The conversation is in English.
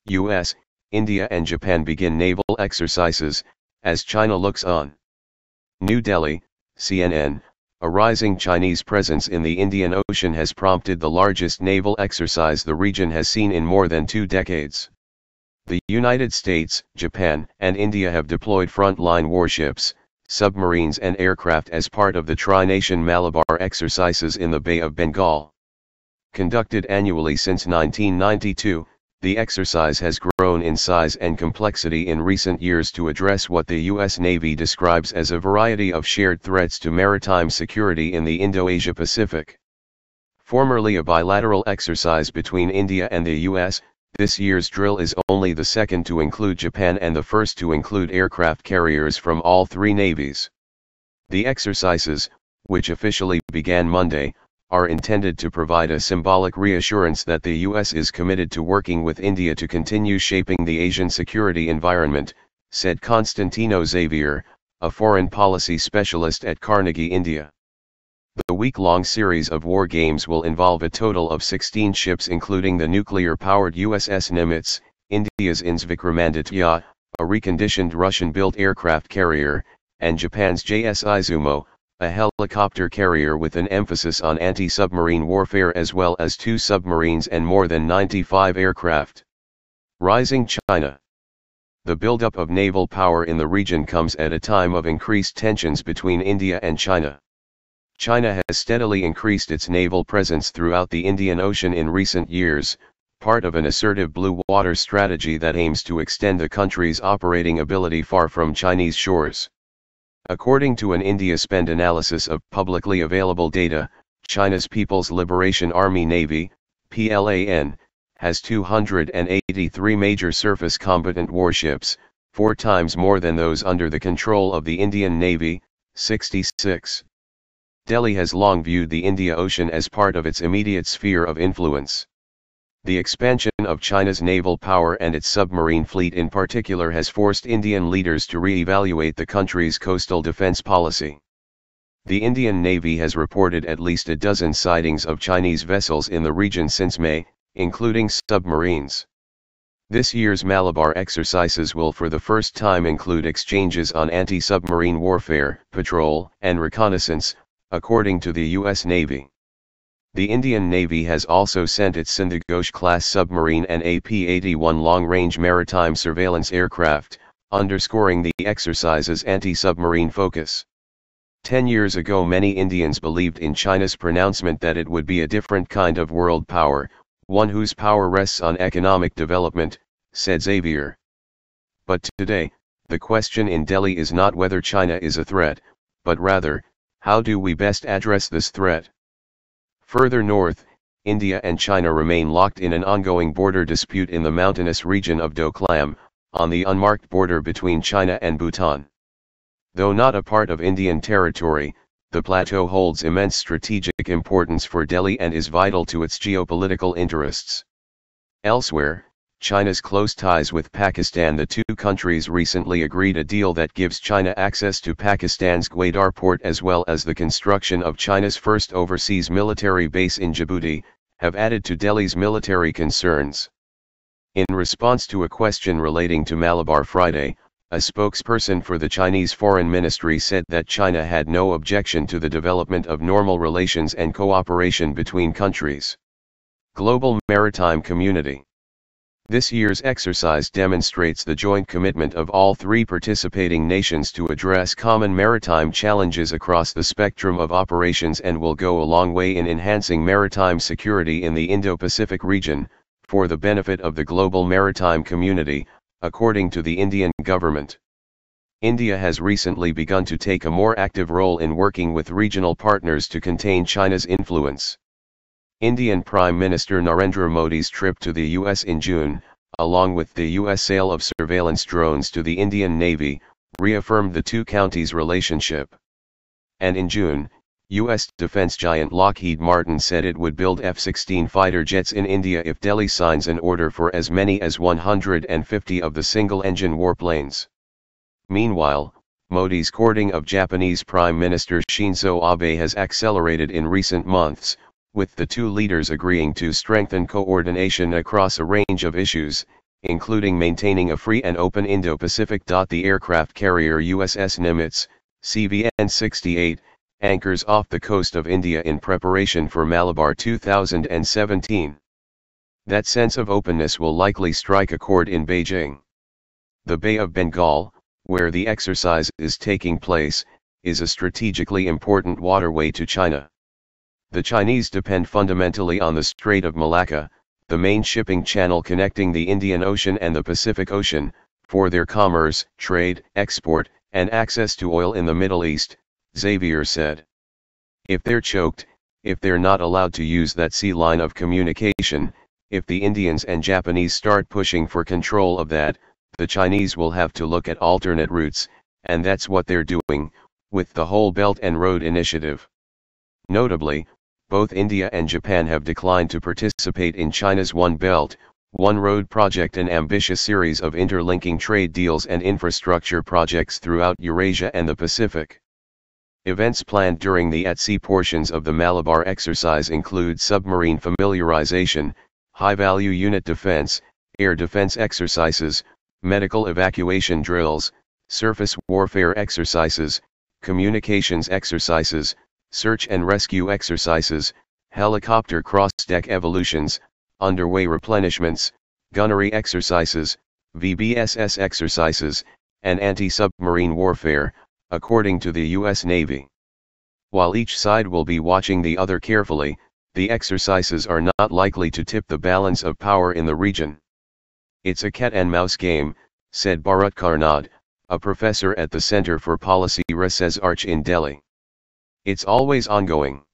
US, India and Japan begin naval exercises, as China looks on. New Delhi, CNN, a rising Chinese presence in the Indian Ocean has prompted the largest naval exercise the region has seen in more than 2 decades. The United States, Japan, and India have deployed frontline warships, submarines and aircraft as part of the tri-nation Malabar exercises in the Bay of Bengal. Conducted annually since 1992, the exercise has grown in size and complexity in recent years to address what the U.S. Navy describes as a variety of shared threats to maritime security in the Indo-Asia Pacific. Formerly a bilateral exercise between India and the U.S., this year's drill is only the second to include Japan and the first to include aircraft carriers from all 3 navies. The exercises, which officially began Monday, are intended to provide a symbolic reassurance that the U.S. is committed to working with India to continue shaping the Asian security environment, said Constantino Xavier, a foreign policy specialist at Carnegie India. The week-long series of war games will involve a total of 16 ships including the nuclear-powered USS Nimitz, India's INS Vikramaditya, a reconditioned Russian-built aircraft carrier, and Japan's JS Izumo, a helicopter carrier with an emphasis on anti-submarine warfare as well as 2 submarines and more than 95 aircraft. Rising China. The buildup of naval power in the region comes at a time of increased tensions between India and China. China has steadily increased its naval presence throughout the Indian Ocean in recent years, part of an assertive blue water strategy that aims to extend the country's operating ability far from Chinese shores. According to an India Spend analysis of publicly available data, China's People's Liberation Army Navy, PLAN, has 283 major surface combatant warships, 4 times more than those under the control of the Indian Navy, 66. Delhi has long viewed the Indian Ocean as part of its immediate sphere of influence. The expansion of China's naval power and its submarine fleet in particular has forced Indian leaders to re-evaluate the country's coastal defense policy. The Indian Navy has reported at least a dozen sightings of Chinese vessels in the region since May, including submarines. This year's Malabar exercises will for the first time include exchanges on anti-submarine warfare, patrol, and reconnaissance, according to the U.S. Navy. The Indian Navy has also sent its Sindhughosh-class submarine and AP-81 long-range maritime surveillance aircraft, underscoring the exercise's anti-submarine focus. 10 years ago many Indians believed in China's pronouncement that it would be a different kind of world power, one whose power rests on economic development, said Xavier. But today, the question in Delhi is not whether China is a threat, but rather, how do we best address this threat? Further north, India and China remain locked in an ongoing border dispute in the mountainous region of Doklam, on the unmarked border between China and Bhutan. Though not a part of Indian territory, the plateau holds immense strategic importance for Delhi and is vital to its geopolitical interests. Elsewhere, China's close ties with Pakistan. The 2 countries recently agreed a deal that gives China access to Pakistan's Gwadar port as well as the construction of China's first overseas military base in Djibouti, have added to Delhi's military concerns. In response to a question relating to Malabar Friday, a spokesperson for the Chinese Foreign Ministry said that China had no objection to the development of normal relations and cooperation between countries. Global Maritime Community. This year's exercise demonstrates the joint commitment of all 3 participating nations to address common maritime challenges across the spectrum of operations and will go a long way in enhancing maritime security in the Indo-Pacific region, for the benefit of the global maritime community, according to the Indian government. India has recently begun to take a more active role in working with regional partners to contain China's influence. Indian Prime Minister Narendra Modi's trip to the U.S. in June, along with the U.S. sale of surveillance drones to the Indian Navy, reaffirmed the 2 countries' relationship. And in June, U.S. defense giant Lockheed Martin said it would build F-16 fighter jets in India if Delhi signs an order for as many as 150 of the single-engine warplanes. Meanwhile, Modi's courting of Japanese Prime Minister Shinzo Abe has accelerated in recent months, with the 2 leaders agreeing to strengthen coordination across a range of issues, including maintaining a free and open Indo-Pacific. The aircraft carrier USS Nimitz, CVN-68, anchors off the coast of India in preparation for Malabar 2017. That sense of openness will likely strike a chord in Beijing. The Bay of Bengal, where the exercise is taking place, is a strategically important waterway to China. The Chinese depend fundamentally on the Strait of Malacca, the main shipping channel connecting the Indian Ocean and the Pacific Ocean, for their commerce, trade, export, and access to oil in the Middle East, Xavier said. If they're choked, if they're not allowed to use that sea line of communication, if the Indians and Japanese start pushing for control of that, the Chinese will have to look at alternate routes, and that's what they're doing, with the whole Belt and Road Initiative. Notably, both India and Japan have declined to participate in China's One Belt, One Road project, an ambitious series of interlinking trade deals and infrastructure projects throughout Eurasia and the Pacific. Events planned during the at-sea portions of the Malabar exercise include submarine familiarization, high-value unit defense, air defense exercises, medical evacuation drills, surface warfare exercises, communications exercises, search and rescue exercises, helicopter cross-deck evolutions, underway replenishments, gunnery exercises, VBSS exercises, and anti-submarine warfare, according to the U.S. Navy. While each side will be watching the other carefully, the exercises are not likely to tip the balance of power in the region. It's a cat-and-mouse game, said Bharat Karnad, a professor at the Center for Policy Research in Delhi. It's always ongoing.